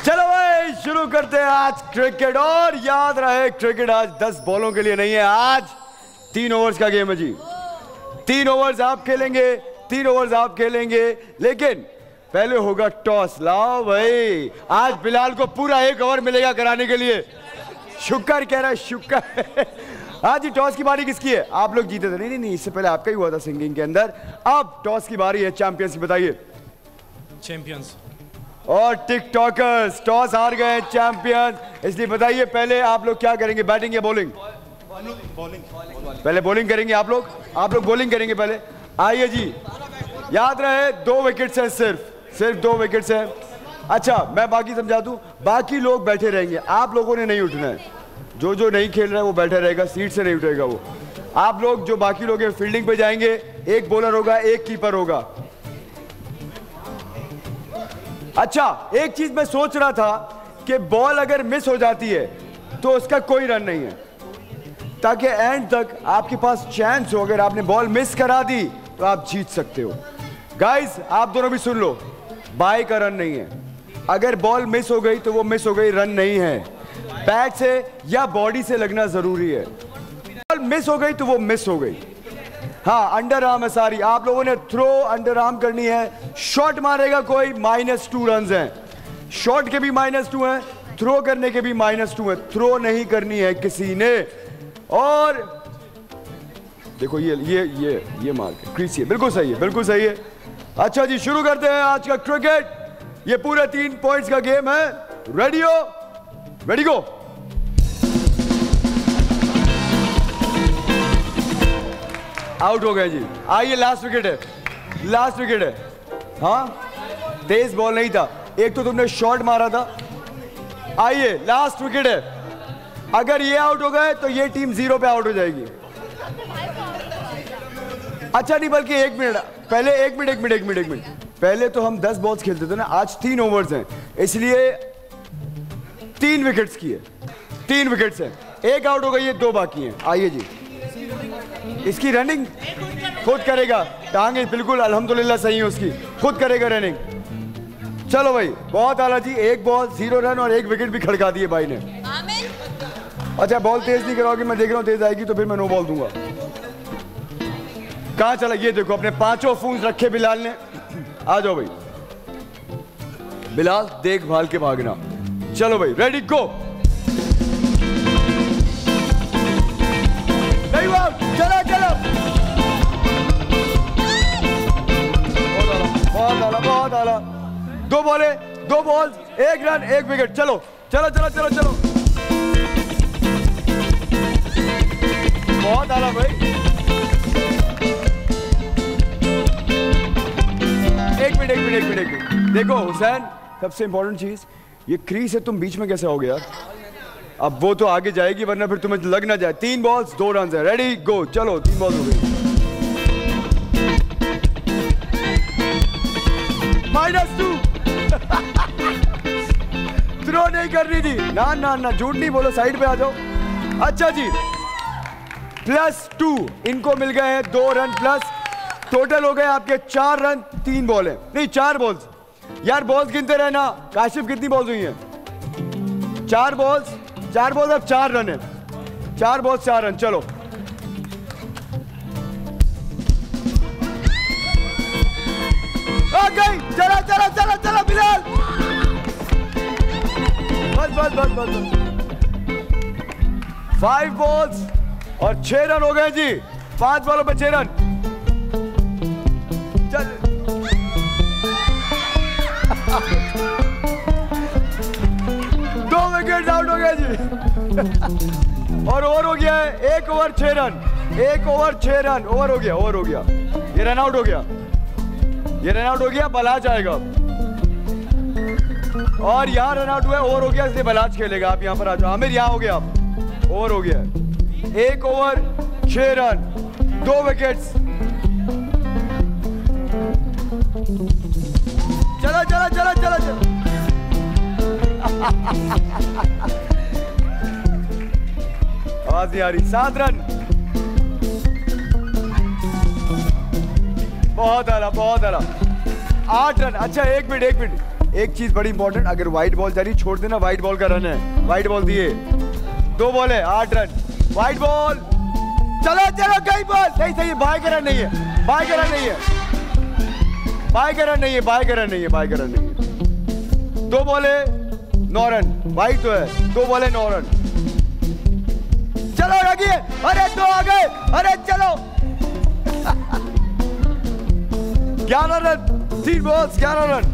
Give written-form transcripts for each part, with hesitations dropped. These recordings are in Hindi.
चलो भाई शुरू करते हैं आज क्रिकेट। और याद रहे क्रिकेट आज 10 बॉलों के लिए नहीं है, आज 3 ओवर्स का गेम है जी। 3 ओवर्स आप खेलेंगे, 3 ओवर्स आप खेलेंगे, लेकिन पहले होगा टॉस। लाओ भाई, आज बिलाल को पूरा 1 ओवर मिलेगा कराने के लिए। शुक्र कह रहा है, शुक्र। आज जी टॉस की बारी किसकी है? आप लोग जीते थे। नहीं नहीं नहीं, इससे पहले आपका ही हुआ था सिंगिंग के अंदर। अब टॉस की बारी है चैंपियंस की। बताइए। चैंपियंस और टिकटॉकर्स टॉस हार गए चैंपियंस, इसलिए बताइए पहले आप लोग क्या करेंगे, बैटिंग या बॉलिंग? बॉलिंग। पहले बॉलिंग करेंगे आप लोग बॉलिंग करेंगे पहले। आइए जी, याद रहे 2 विकेट्स हैं, सिर्फ 2 विकेट्स हैं। अच्छा मैं बाकी समझा दूं, बाकी लोग बैठे रहेंगे, आप लोगों ने नहीं उठना है। जो नहीं खेल रहा है वो बैठा रहेगा, सीट से नहीं उठेगा वो। आप लोग जो बाकी लोग हैं फील्डिंग पे जाएंगे, 1 बॉलर होगा, 1 कीपर होगा। अच्छा एक चीज मैं सोच रहा था कि बॉल अगर मिस हो जाती है तो उसका कोई रन नहीं है, ताकि एंड तक आपके पास चांस हो। अगर आपने बॉल मिस करा दी तो आप जीत सकते हो। गाइस आप दोनों भी सुन लो, बाय का रन नहीं है। अगर बॉल मिस हो गई तो वो मिस हो गई, रन नहीं है। बैट से या बॉडी से लगना जरूरी है। बॉल मिस हो गई तो वो मिस हो गई। हाँ अंडर आर्म है सारी, आप लोगों ने थ्रो अंडर आर्म करनी है। शॉट मारेगा कोई, -2 रन हैं। शॉट के भी -2 हैं, थ्रो करने के भी -2 हैं। थ्रो नहीं करनी है किसी ने। और देखो ये मार के क्रीज है, बिल्कुल सही है, बिल्कुल सही है। अच्छा जी शुरू करते हैं आज का क्रिकेट। ये पूरे 3 पॉइंट्स का गेम है। रेडी हो? रेडी गो। आउट हो गए जी। आइए लास्ट विकेट है, लास्ट विकेट है। हाँ तेज बॉल नहीं था, एक तो तुमने शॉट मारा था। आइए लास्ट विकेट है। अगर ये आउट हो गए तो ये टीम 0 पे आउट हो जाएगी। अच्छा नहीं, बल्कि 1 मिनट पहले, 1 मिनट पहले तो हम 10 बॉल्स खेलते थे ना, आज 3 ओवर्स हैं, इसलिए 3 विकेट्स की है। 3 विकेट्स हैं, 1 आउट हो गई है, 2 बाकी हैं। आइए जी, इसकी रनिंग खुद करेगा, टांगे बिल्कुल अल्हम्दुलिल्लाह सही है उसकी, खुद करेगा रनिंग। चलो भाई बहुत आला जी, 1 बॉल 0 रन और 1 विकेट भी खड़का दिए भाई ने। अच्छा बॉल तेज नहीं कराओगे, मैं देख रहा हूँ तेज आएगी तो फिर मैं नो बॉल दूंगा। कहां चला? ये देखो अपने 5 फूंस रखे बिलाल ने। आ जाओ भाई बिलाल, देखभाल के भागना। चलो भाई रेडी गो। चलो चलो, बहुत आला। 2 बॉले, 2 बॉल्स, 1 रन 1 विकेट। चलो चलो चलो चलो चलो, बहुत आला भाई। 1 मिनट देखो हुसैन, सबसे इंपॉर्टेंट चीज, ये क्रीज है, तुम बीच में कैसे आओगे यार? अब वो तो आगे जाएगी वरना फिर तुम्हें लग ना जाए। 3 बॉल्स 2 रन है। Ready go. चलो 3 बॉल्स हो गई। -2। थ्रो नहीं करनी थी ना ना ना, झूठ नहीं बोलो, साइड पे आ जाओ। अच्छा जी +2 इनको मिल गए हैं, 2 रन प्लस। टोटल हो गए आपके 4 रन 3 बॉल है, नहीं 4 बॉल्स। यार बॉल्स गिनते रहना। काशिफ कितनी बॉल्स हुई हैं? 4 बॉल्स अब 4 रन है। 4 बॉल्स 4 रन। चलो आ गई। चला चला चला चला बिलाल, बस 5 बॉल्स और 6 रन हो गए जी। 5 बॉलों पे 6 रन। चल 2 विकेट आउट हो गए जी। और ओवर हो गया है 1 over 6 run. 1 over 6 run, over हो गया। ये रन आउट हो गया, बलाज आएगा। और यहाँ रन आउट हुआ, ओवर हो गया, इसलिए बलाज खेलेगा। आप यहाँ पर आ जाओ। आमिर यहाँ हो गया, ओवर हो गया। 1 ओवर 6 रन, 2 विकेट्स। चलो आवाज नहीं आ रही। 7 रन, बहुत आला। 8 रन। अच्छा 1 मिनट एक चीज बड़ी इंपॉर्टेंट, अगर व्हाइट बॉल जा रही छोड़ देना, व्हाइट बॉल का रन है। व्हाइट बॉल दिए, 2 बॉल है, 8 रन। व्हाइट बॉल, चलो चलो, कई बॉल नहीं, सही है, बाय का रन नहीं है, बाय का रन नहीं है, बाय का रन नहीं है, बाय का रन नहीं है, बाय का रन नहीं है। 2 बॉल है, 9 रन। व्हाइट तो है, 2 बॉल है, 9 रन। चलो रखिए, अरे 2 आ गए, अरे चलो 11 रन, 3 बॉल्स, 11 रन,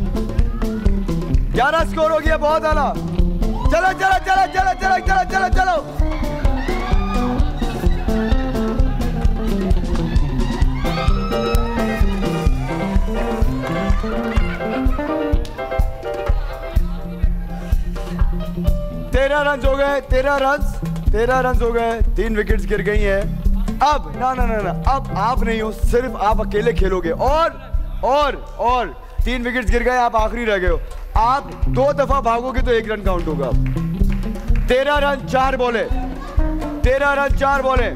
11 स्कोर हो गया, बहुत आला। चलो चलो चलो चलो चलो चलो चलो चलो, तेरह रन हो गए, 13 रन हो गए, 3 विकेट्स गिर गई हैं। अब ना ना ना ना, अब आप नहीं हो, सिर्फ आप अकेले खेलोगे। और 3 विकेट्स गिर गए, आप आखिरी रह गए हो। आप 2 दफा भागोगे तो 1 रन काउंट होगा। 13 रन 4 बॉले, 13 रन 4 बॉले।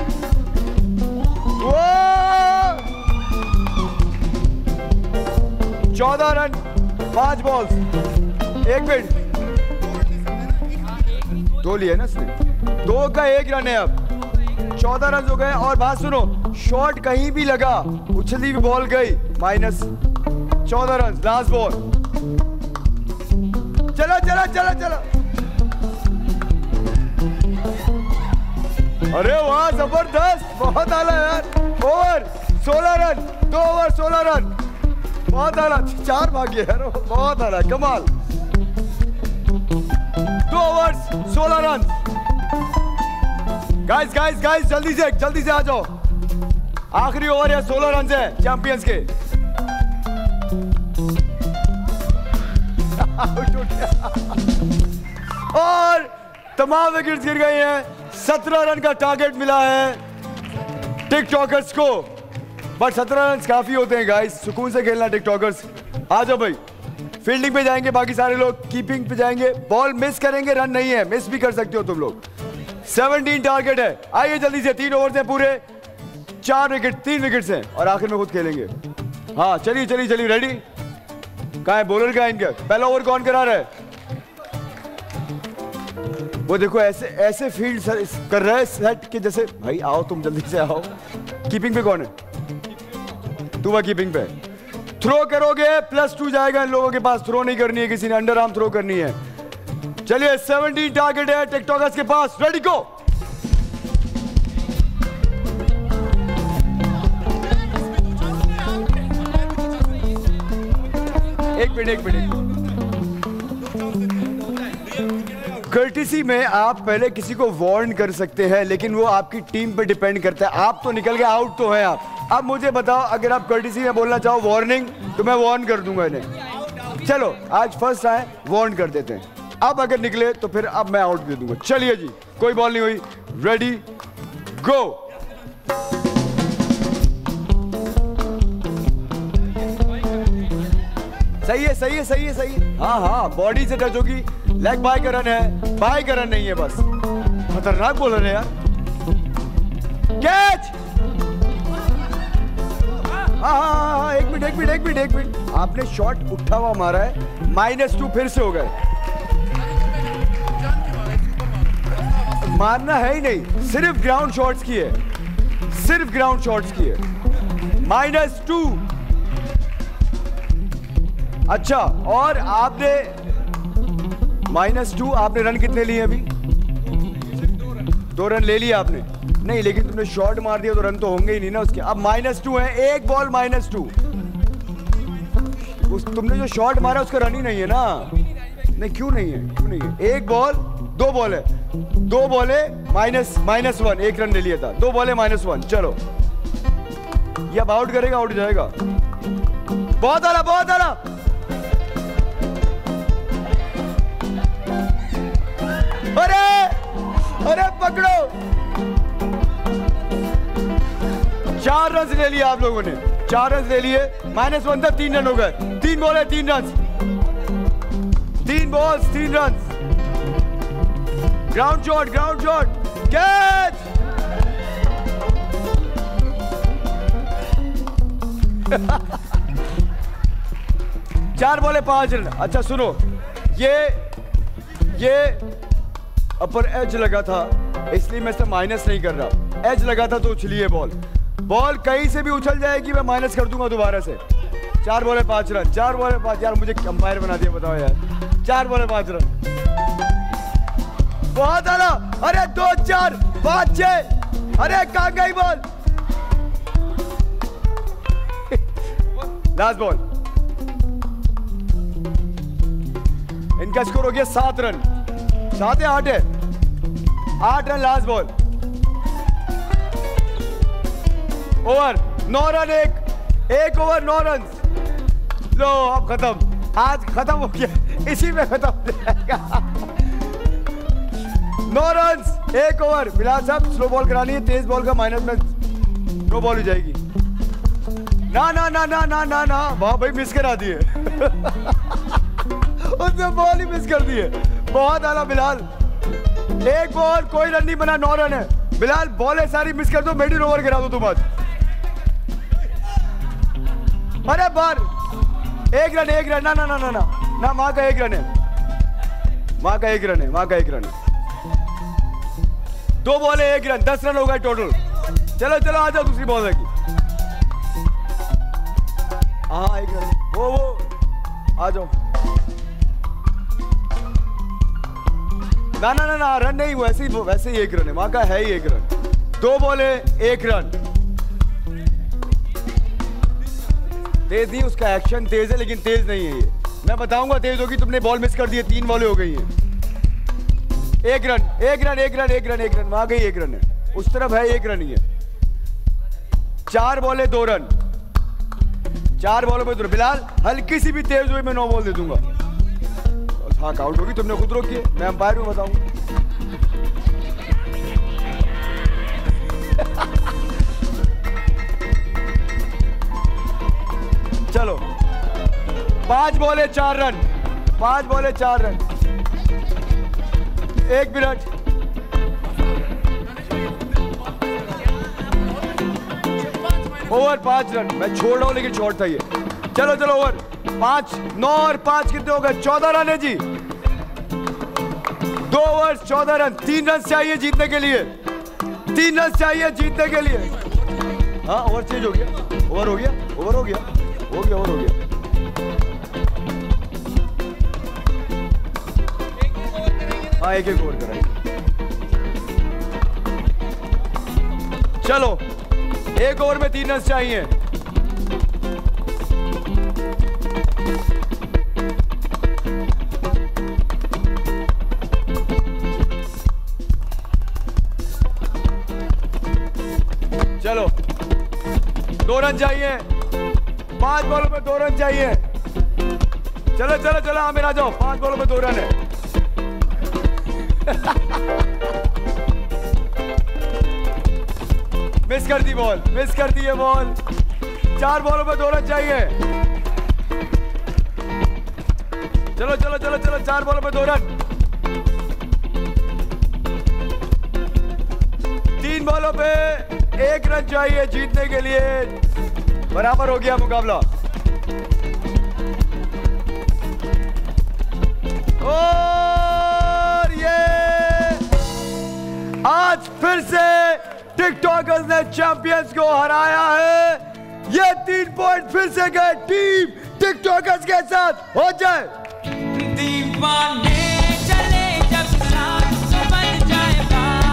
14 रन 5 बॉल्स, 1 मिनट, 2 लिए ना इसने, 2 का 1 रन है। अब 14 रन हो गए। और बात सुनो, शॉट कहीं भी लगा, उछली भी बॉल गई, माइनस 14 रन। लास्ट बॉल, चलो चलो चलो चलो, अरे वाह, जबरदस्त, बहुत आला यार। ओवर 16 रन, 2 ओवर 16 रन, बहुत आला। 4 भागे यार, बहुत आला, कमाल। 2 overs 16 run. Guys guys guys, जल्दी से आ जाओ, आखिरी ओवर है, 16 रन है चैंपियंस के। और तमाम विकेट्स गिर गई हैं। 17 रन का टारगेट मिला है टिकटॉकर्स को, बट 17 रन काफी होते हैं गाइस, सुकून से खेलना टिकटॉकर्स। आ जाओ भाई, फील्डिंग पे जाएंगे, बाकी सारे लोग कीपिंग पे जाएंगे। बॉल मिस करेंगे, रन नहीं है, मिस भी कर सकते हो तुम लोग। 17 टारगेट है, आइए जल्दी से, 3 ओवर से पूरे, 4 विकेट, 3 विकेट्स हैं, और आखिर में खुद खेलेंगे। हाँ चलिए चलिए चलिए, रेडी? कहाँ है बॉलर, कहाँ है इनका? पहला ओवर कौन करा रहा है? वो देखो ऐसे ऐसे फील्ड कर रहा है सेट के जैसे। भाई आओ, तुम जल्दी से आओ। कीपिंग पे कौन है? तू वह कीपिंग पे। थ्रो करोगे +2 जाएगा इन लोगों के पास। थ्रो नहीं करनी है किसी ने, अंडर आर्म थ्रो करनी है। चलिए 17 टारगेट है टिकटॉकर्स के पास, रेडी गो। एक मिनट, कर्टिसी में आप पहले किसी को वार्न कर सकते हैं, लेकिन वो आपकी टीम पे डिपेंड करता है। आप तो निकल के आउट तो हैं आप। अब मुझे बताओ, अगर आप कर्टिसी में बोलना चाहो वार्निंग, तो मैं वार्न कर दूंगा इन्हें। चलो आज फर्स्ट आए, वार्न कर देते हैं। अब अगर निकले तो फिर अब मैं आउट दे दूंगा। चलिए जी, कोई बॉल नहीं हुई, रेडी गो। सही है, सही है, सही है, सही है। हाँ हाँ, बॉडी से टच होगी। लेग बाय का रन है, बाय का रन नहीं है, बस खतरनाक बॉलर है यार। कैच। हाँ, एक मिनट, आपने शॉट उठा हुआ मारा है, -2 फिर से हो गए। मारना है ही नहीं, सिर्फ ग्राउंड शॉट्स की है, सिर्फ ग्राउंड शॉट्स की है। -2। अच्छा, और आपने -2, आपने रन कितने लिए अभी? 2 रन ले लिए आपने। नहीं, लेकिन तुमने शॉट मार दिया तो रन तो होंगे ही नहीं ना उसके। अब -2 है, एक बॉल -2। तुमने जो शॉट मारा उसका रन ही नहीं है ना। नहीं, क्यों नहीं है? एक बॉल, 2 बॉल है, 2 बॉल है, -1, 1 रन ले लिया था। 2 बॉल है, -1। चलो, ये अब आउट करेगा, आउट जाएगा। बहुत आला, बहुत आला। अरे पकड़ो। 4 रन ले लिए आप लोगों ने, 4 रन ले लिए। -1 था, 3 रन हो गए। 3 बॉल है, 3 run, 3 balls 3 run. Ground shot, catch. 4 बॉले 5 रन। अच्छा सुनो, ये अपर एज लगा था इसलिए मैं इसे माइनस नहीं कर रहा। एज लगा था तो उछलिए बॉल कहीं से भी उछल जाएगी, मैं माइनस कर दूंगा दोबारा से। 4 बॉले 5 रन, 4 बॉले 5। यार मुझे अंपायर बना दिया, बताओ यार। 4 बॉले 5 रन, बहुत आला। अरे 2 4 5 6, अरे कहां गई बॉल? लास्ट बॉल, इनका स्कोर हो गया 7 रन। 7 या 8 है? 8 run last ball. Over 9 run, एक ओवर 9 रन। लो अब खत्म, आज खत्म हो गया, इसी में खत्म हो जाएगा। 9 रन 1 ओवर। बिलाल साहब स्लो बॉल करानी है, तेज बॉल का माइनस में नो बॉल हो जाएगी। ना ना ना ना ना ना ना, वाह भाई मिस करा दिए। उसने बॉल ही मिस कर दिए। बहुत आला बिलाल, एक बॉल कोई रन नहीं बना, 9 रन है। बिलाल बॉलें सारी मिस कर दो, मिडिल ओवर गिरा दो तुम आज। अरे बार 1 रन, 1 रन। ना ना ना ना ना ना, माँ का 1 रन है, माँ का 1 रन है, माँ का 1 रन है। 2 बॉले 1 रन, 10 रन हो गए टोटल। चलो चलो आ जाओ दूसरी बॉल की। हाँ 1 रन, वो आ जाओ। ना ना ना ना, रन नहीं, वैसे ही 1 रन है, वहां का है ही 1 रन। 2 बॉले 1 रन। तेज नहीं, उसका एक्शन तेज है लेकिन तेज नहीं है ये। मैं बताऊंगा तेज होगी, तुमने बॉल मिस कर दी है। 3 बॉलें हो गई हैं। 1 run 1 run 1 run 1 run 1 run, वहां गई 1 रन है, उस तरफ है 1 रन ही है। 4 बॉले 2 रन, 4 बॉलों पे 2 रन। बिलाल हल्की सी भी तेज हुई मैं 9 बॉल दे दूंगा। हाँ आउट होगी, तुमने खुद रोकी है, मैं अंपायर में बताऊंगा। चलो 5 बॉले 4 रन, 5 बॉले 4 रन। 1 minute, over 5 run. मैं छोड़ रहा हूं लेकिन शॉर्ट था ये। चलो चलो ओवर 5, 9 और 5 कितने हो गए? 14 रन है जी। 2 ओवर्स 14 रन। 3 रन चाहिए जीतने के लिए, 3 रन चाहिए जीतने के लिए। हाँ ओवर चेंज हो गया, ओवर हो गया, ओवर हो गया, हो गया, ओवर हो गया। हाँ 1-1 ओवर कराएंगे। चलो 1 ओवर में 3 रन चाहिए। चलो 2 रन चाहिए, 5 बॉलों में 2 रन चाहिए। चलो चलो चलो आमिर आ जाओ, 5 बॉलों में 2 रन है। मिस कर दी बॉल, मिस कर दी है बॉल। 4 बॉलों में 2 रन चाहिए। चलो चलो चलो चलो, 4 बॉलों में 2 रन। 3 बॉलों पे 1 रन चाहिए जीतने के लिए। बराबर हो गया मुकाबला। और ये आज फिर से टिकटॉकर्स ने चैंपियंस को हराया है। ये 3 पॉइंट फिर से गए टीम टिकटॉकर्स के साथ। हो जाए दीवाने चले जब साथ तो बन जाए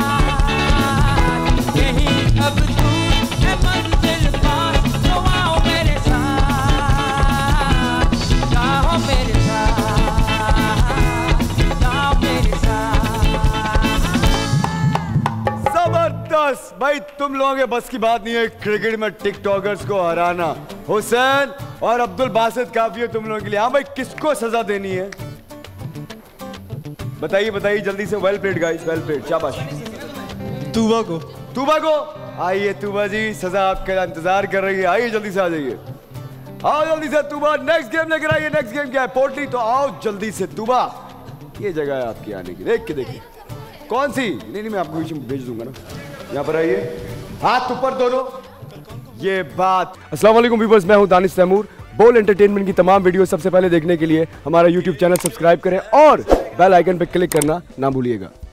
बात। यही अब तू है मंजिल पास, तो आओ मेरे साथ, जाओ मेरे साथ, जाओ मेरे साथ। जबरदस्त भाई, तुम लोगों के बस की बात नहीं है क्रिकेट में टिकटॉकर्स को हराना। हुसैन और अब्दुल बासित काफी है तुम लोगों के लिए। हाँ भाई, किसको सजा देनी है बताइए बताइए जल्दी से। Well played guys, well played, शाबाश। तूबा को, तूबा को। आइए तूबा जी, सजा आपका इंतजार कर रही है। आइए जल्दी से आ जाइए, आओ जल्दी से तूबा। नेक्स्ट गेम लेकर आइए। नेक्स्ट गेम क्या है? पोटली। तो आओ जल्दी से तूबा, ये जगह है आपकी आने की। देख के देखिए कौन सी। नहीं मैं आपको भेज दूंगा ना। यहाँ पर आइए, हाथ ऊपर दोनों। ये बात। अस्सलाम वालेकुम व्यूअर्स, मैं हूं दानिश तैमूर। बोल एंटरटेनमेंट की तमाम वीडियो सबसे पहले देखने के लिए हमारा YouTube चैनल सब्सक्राइब करें और बेल आइकन पर क्लिक करना ना भूलिएगा।